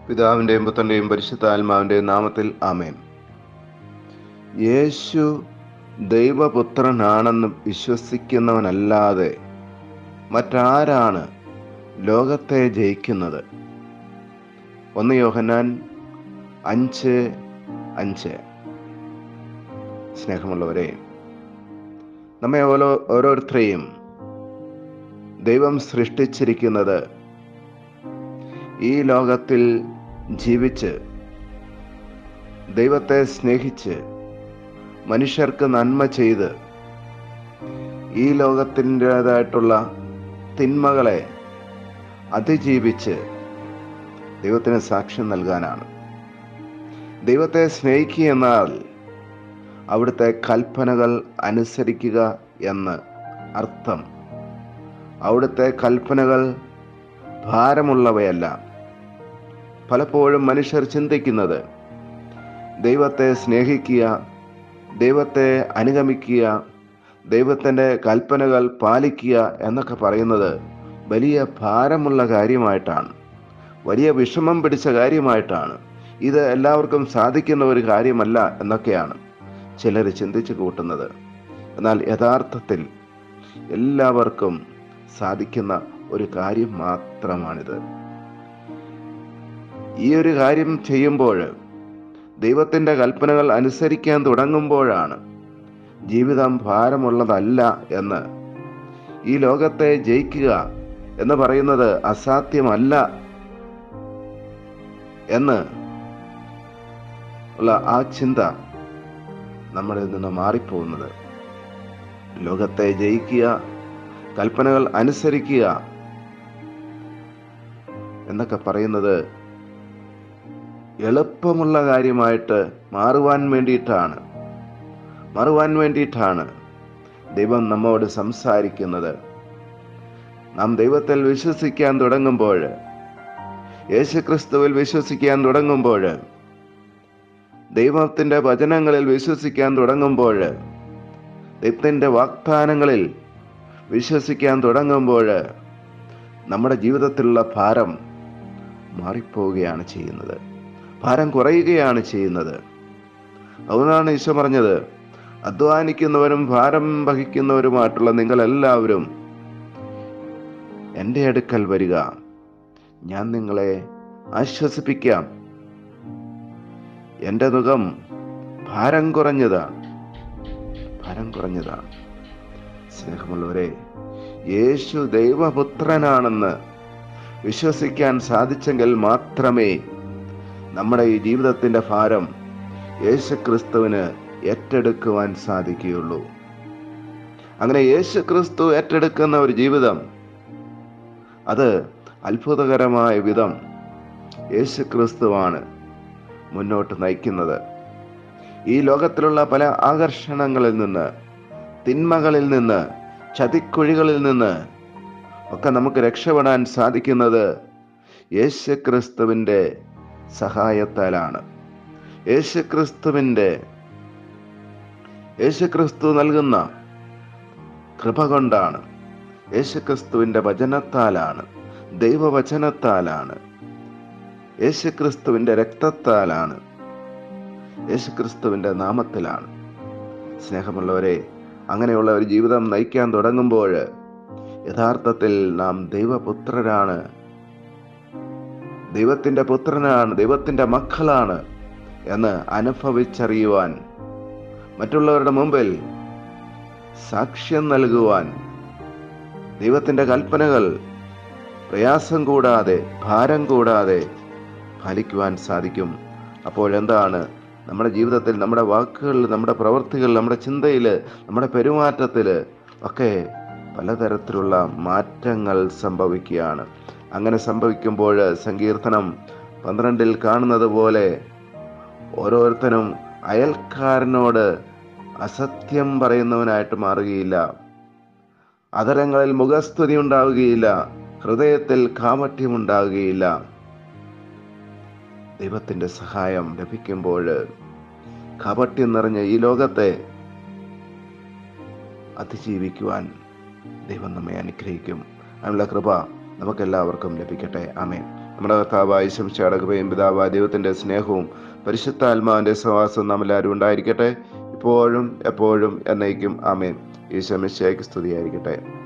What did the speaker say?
പിതാവിൻ്റെയും പുത്രൻ്റെയും പരിശുദ്ധാത്മാവിൻ്റെയും നാമത്തിൽ ആമേൻ. യേശു ദൈവപുത്രനാണെന്ന് വിശ്വസിക്കുന്നവനല്ലാതെ മറ്റാരാണ് ലോകത്തെ ജയിക്കുന്നത്? 1 യോഹന്നാൻ 5:5. സ്നേഹമുള്ളവരെ, നമ്മെ ഓരോരുത്തരെയും ദൈവം സൃഷ്ടിച്ചിരിക്കുന്നത് ഈ ലോകത്തിൽ ജീവിച്ച് ദൈവത്തെ സ്നേഹിച്ച് മനുഷ്യർക്ക് നന്മ ചെയ്ത് ഈ ലോകത്തിൻ്റെതായിട്ടുള്ള തിന്മകളെ അതിജീവിച്ച് ദൈവത്തിന് സാക്ഷ്യം നൽകാനാണ്. ദൈവത്തെ സ്നേഹിക്കുക എന്നാൽ അവിടുത്തെ കൽപ്പനകൾ അനുസരിക്കുക എന്ന് അർത്ഥം. അവിടുത്തെ കൽപ്പനകൾ ഭാരമുള്ളവയല്ല. പലപ്പോഴും മനുഷ്യർ ചിന്തിക്കുന്നത് ദൈവത്തെ സ്നേഹിക്കുക, ദൈവത്തെ അനുഗമിക്കുക, ദൈവത്തിൻ്റെ കൽപ്പനകൾ പാലിക്കുക എന്നൊക്കെ പറയുന്നത് വലിയ ഭാരമുള്ള കാര്യമായിട്ടാണ്, വലിയ വിഷമം പിടിച്ച കാര്യമായിട്ടാണ്. ഇത് എല്ലാവർക്കും സാധിക്കുന്ന ഒരു കാര്യമല്ല എന്നൊക്കെയാണ് ചിലർ ചിന്തിച്ചു കൂട്ടുന്നത്. എന്നാൽ യഥാർത്ഥത്തിൽ എല്ലാവർക്കും സാധിക്കുന്ന ഒരു കാര്യം മാത്രമാണിത്. ഈ ഒരു കാര്യം ചെയ്യുമ്പോൾ, ദൈവത്തിൻ്റെ കൽപ്പനകൾ അനുസരിക്കാൻ തുടങ്ങുമ്പോഴാണ് ജീവിതം ഭാരമുള്ളതല്ല എന്ന്, ഈ ലോകത്തെ ജയിക്കുക എന്ന് പറയുന്നത് അസാധ്യമല്ല എന്ന് ഉള്ള ആ ചിന്ത നമ്മളിൽ നിന്ന് മാറിപ്പോകുന്നത്. ലോകത്തെ ജയിക്കുക, കൽപ്പനകൾ അനുസരിക്കുക എന്നൊക്കെ പറയുന്നത് എളുപ്പമുള്ള കാര്യമായിട്ട് മാറുവാൻ വേണ്ടിയിട്ടാണ് ദൈവം നമ്മോട് സംസാരിക്കുന്നത്. നാം ദൈവത്തിൽ വിശ്വസിക്കാൻ തുടങ്ങുമ്പോൾ, യേശുക്രിസ്തുവിൽ വിശ്വസിക്കാൻ തുടങ്ങുമ്പോൾ, ദൈവത്തിൻ്റെ വചനങ്ങളിൽ വിശ്വസിക്കാൻ തുടങ്ങുമ്പോൾ, ദൈവത്തിൻ്റെ വാഗ്ദാനങ്ങളിൽ വിശ്വസിക്കാൻ തുടങ്ങുമ്പോൾ നമ്മുടെ ജീവിതത്തിലുള്ള ഭാരം മാറിപ്പോവുകയാണ് ചെയ്യുന്നത്, ഭാരം കുറയുകയാണ് ചെയ്യുന്നത്. അതുകൊണ്ടാണ് ഈശോ പറഞ്ഞത്, അധ്വാനിക്കുന്നവരും ഭാരം വഹിക്കുന്നവരുമായിട്ടുള്ള നിങ്ങളെല്ലാവരും എൻ്റെ അടുക്കൽ വരിക, ഞാൻ നിങ്ങളെ ആശ്വസിപ്പിക്കാം. എൻ്റെ നുകം ഭാരം കുറഞ്ഞതാണ്. സ്നേഹമുള്ളവരെ, യേശു ദൈവപുത്രനാണെന്ന് വിശ്വസിക്കാൻ സാധിച്ചെങ്കിൽ മാത്രമേ നമ്മുടെ ഈ ജീവിതത്തിൻ്റെ ഭാരം യേശുക്രിസ്തുവിന് ഏറ്റെടുക്കുവാൻ സാധിക്കുകയുള്ളൂ. അങ്ങനെ യേശുക്രിസ്തു ഏറ്റെടുക്കുന്ന ഒരു ജീവിതം, അത് അത്ഭുതകരമായ വിധം യേശുക്രിസ്തുവാണ് മുന്നോട്ട് നയിക്കുന്നത്. ഈ ലോകത്തിലുള്ള പല ആകർഷണങ്ങളിൽ നിന്ന്, തിന്മകളിൽ നിന്ന്, ചതിക്കുഴികളിൽ നിന്ന് ഒക്കെ നമുക്ക് രക്ഷപ്പെടാൻ സാധിക്കുന്നത് യേശുക്രിസ്തുവിൻ്റെ സഹായത്താലാണ്. യേശുക്രിസ്തു നൽകുന്ന കൃപ കൊണ്ടാണ്, യേശുക്രിസ്തുവിൻ്റെ വചനത്താലാണ്, ദൈവവചനത്താലാണ്, യേശുക്രിസ്തുവിൻ്റെ രക്തത്താലാണ്, യേശുക്രിസ്തുവിൻ്റെ നാമത്തിലാണ്. സ്നേഹമുള്ളവരെ, അങ്ങനെയുള്ള ഒരു ജീവിതം നയിക്കാൻ തുടങ്ങുമ്പോൾ യഥാർത്ഥത്തിൽ നാം ദൈവപുത്രരാണ്, ദൈവത്തിൻ്റെ പുത്രനാണ്, ദൈവത്തിൻ്റെ മക്കളാണ് എന്ന് അനുഭവിച്ചറിയുവാൻ, മറ്റുള്ളവരുടെ മുമ്പിൽ സാക്ഷ്യം നൽകുവാൻ, ദൈവത്തിൻ്റെ കൽപ്പനകൾ പ്രയാസം കൂടാതെ, ഭാരം കൂടാതെ പാലിക്കുവാൻ സാധിക്കും. അപ്പോഴെന്താണ് നമ്മുടെ ജീവിതത്തിൽ, നമ്മുടെ വാക്കുകളിൽ, നമ്മുടെ പ്രവൃത്തികളിൽ, നമ്മുടെ ചിന്തയിൽ, നമ്മുടെ പെരുമാറ്റത്തിൽ ഒക്കെ പലതരത്തിലുള്ള മാറ്റങ്ങൾ സംഭവിക്കുകയാണ്. അങ്ങനെ സംഭവിക്കുമ്പോൾ സങ്കീർത്തനം 12 കാണുന്നത് പോലെ ഓരോരുത്തരും അയൽക്കാരനോട് അസത്യം പറയുന്നവനായിട്ട് മാറുകയില്ല, അധരങ്ങളിൽ മുഖസ്തുതി ഉണ്ടാവുകയില്ല, ഹൃദയത്തിൽ കാപട്യമുണ്ടാവുകയില്ല. ദൈവത്തിൻ്റെ സഹായം ലഭിക്കുമ്പോൾ കാപട്യം നിറഞ്ഞ ഈ ലോകത്തെ അതിജീവിക്കുവാൻ ദൈവം നമ്മെ അനുഗ്രഹിക്കും. അതിനുള്ള കൃപ നമുക്കെല്ലാവർക്കും ലഭിക്കട്ടെ. ആമേൻ. നമ്മുടെ കർത്താവായ ശംശയുടെ കൃപയും പിതാവായ ദൈവത്തിന്റെ സ്നേഹവും പരിശുദ്ധാത്മാവിന്റെ സഹവാസവും നമ്മളെല്ലാവരും ഉണ്ടായിരിക്കട്ടെ, ഇപ്പോഴും എപ്പോഴും എന്നേക്കും. ആമേൻ. ഈശോ മിശിഹായ്ക്ക് സ്തുതിയായിരിക്കട്ടെ.